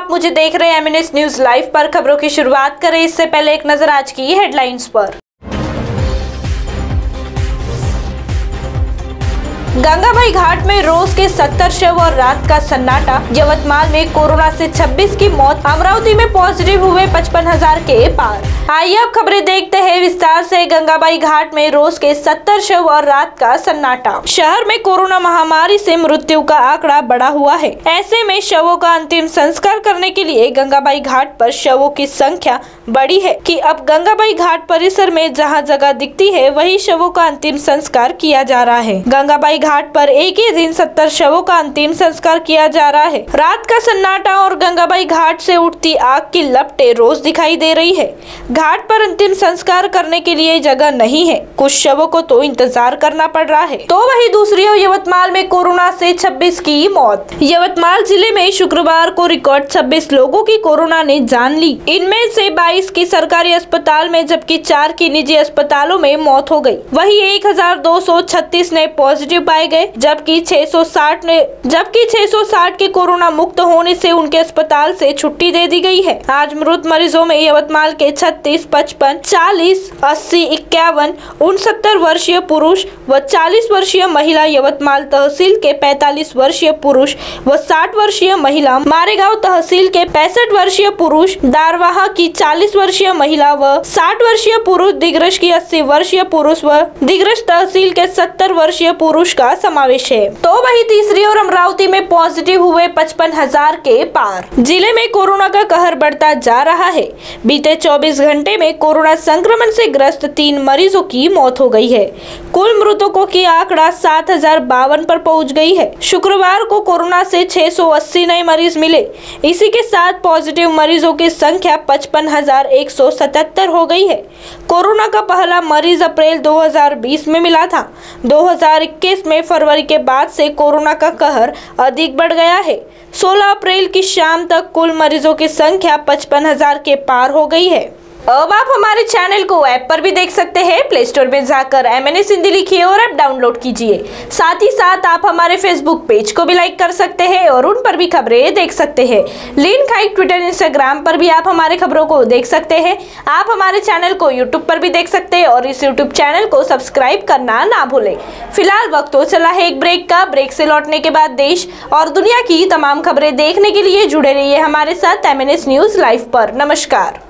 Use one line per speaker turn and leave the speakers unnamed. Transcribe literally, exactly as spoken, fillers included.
आप मुझे देख रहे हैं एमएनएस न्यूज लाइव पर। खबरों की शुरुआत करें इससे पहले एक नजर आज की हेडलाइंस पर। गंगाबाई घाट में रोज के सत्तर शव और रात का सन्नाटा। यवतमाल में कोरोना से छब्बीस की मौत। अमरावती में पॉजिटिव हुए पचपन हजार के पार। आइए अब खबरें देखते हैं विस्तार से। गंगाबाई घाट में रोज के सत्तर शव और रात का सन्नाटा। शहर में कोरोना महामारी से मृत्यु का आंकड़ा बढ़ा हुआ है। ऐसे में शवों का अंतिम संस्कार करने के लिए गंगाबाई घाट पर शवों की संख्या बढ़ी है कि अब गंगाबाई घाट परिसर में जहां जगह दिखती है वही शवों का अंतिम संस्कार किया जा रहा है। गंगाबाई घाट पर एक ही दिन सत्तर शवों का अंतिम संस्कार किया जा रहा है। रात का सन्नाटा और गंगाबाई घाट से उठती आग की लपटें रोज दिखाई दे रही है। घाट पर अंतिम संस्कार करने के लिए जगह नहीं है। कुछ शवों को तो इंतजार करना पड़ रहा है। तो वही दूसरी ओर यवतमाल में कोरोना से छब्बीस की मौत। यवतमाल जिले में शुक्रवार को रिकॉर्ड छब्बीस लोगों की कोरोना ने जान ली। इनमें से बाईस की सरकारी अस्पताल में जबकि चार की निजी अस्पतालों में मौत हो गई। वही एक हजार दो सौ छत्तीस ने पॉजिटिव पाए गए, जबकि छह सौ साठ ने जबकि छह सौ साठ के कोरोना मुक्त होने से उनके अस्पताल से छुट्टी दे दी गई है। आज मृत मरीजों में यवतमाल के छत्तीस, पचपन, चालीस, अस्सी, इक्यावन, उनसत्तर वर्षीय पुरुष व चालीस वर्षीय महिला, यवतमाल तहसील के पैंतालीस वर्षीय पुरुष व साठ वर्षीय महिला, मारेगांव तहसील के पैंसठ वर्षीय पुरुष, दारवाहा की चालीस वर्षीय महिला व साठ वर्षीय पुरुष, दिग्रश की अस्सी वर्षीय पुरुष व दिग्रश तहसील के सत्तर वर्षीय पुरुष का समावेश है। तो वही तीसरी ओर अमरावती में पॉजिटिव हुए पचपन हजार के पार। जिले में कोरोना का कहर बढ़ता जा रहा है। बीते चौबीस घंटे में कोरोना संक्रमण से ग्रस्त तीन मरीजों की मौत हो गई है। कुल मृतकों की आंकड़ा सात हजार बावन पर पहुंच गई है। शुक्रवार को कोरोना से छह सौ अस्सी नए मरीज मिले। इसी के साथ पॉजिटिव मरीजों की संख्या पचपन हजार एक सौ सतहत्तर हो गई है। कोरोना का पहला मरीज अप्रैल दो हजार बीस में मिला था। दो हजार इक्कीस में फरवरी के बाद से कोरोना का कहर अधिक बढ़ गया है। सोलह अप्रैल की शाम तक कुल मरीजों की संख्या पचपन हजार के पार हो गई है। अब आप हमारे चैनल को ऐप पर भी देख सकते हैं। प्ले स्टोर में जाकर एमएनएस हिंदी लिखिए और ऐप डाउनलोड कीजिए। साथ ही साथ आप हमारे फेसबुक पेज को भी लाइक कर सकते हैं और उन पर भी खबरें देख सकते हैं। लिंक है ट्विटर, इंस्टाग्राम पर भी आप हमारे खबरों को देख सकते हैं। आप हमारे चैनल को यूट्यूब पर भी देख सकते हैं और इस यूट्यूब चैनल को सब्सक्राइब करना ना भूलें। फिलहाल वक्त तो चला है एक ब्रेक का। ब्रेक से लौटने के बाद देश और दुनिया की तमाम खबरें देखने के लिए जुड़े रहिए हमारे साथ एमएनएस न्यूज लाइव पर। नमस्कार।